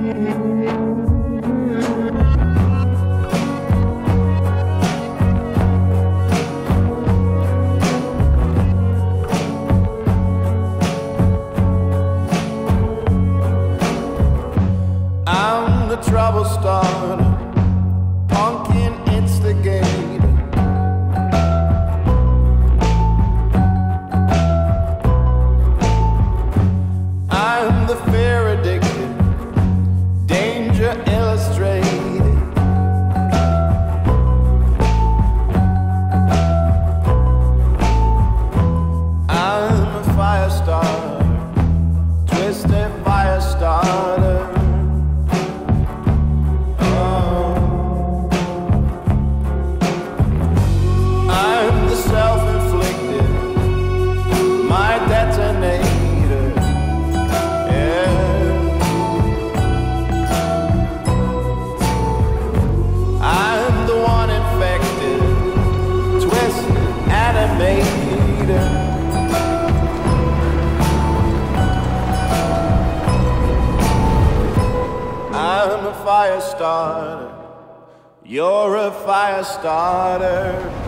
Trouble starter, pumpkin instigator. I'm the fear addicted, danger illustrated. I'm a fire starter, twisted fire starter. I'm a fire starter, you're a fire starter.